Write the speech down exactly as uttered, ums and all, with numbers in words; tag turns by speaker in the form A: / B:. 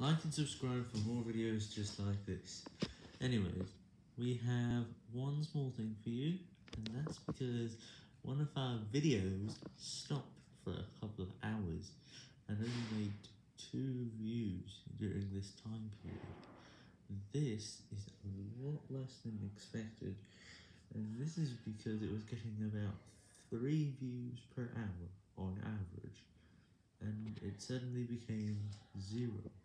A: Like and subscribe for more videos just like this. Anyways, we have one small thing for you, and that's because one of our videos stopped for a couple of hours and only made two views during this time period. This is a lot less than expected, and this is because it was getting about three views per hour on average, and it suddenly became zero.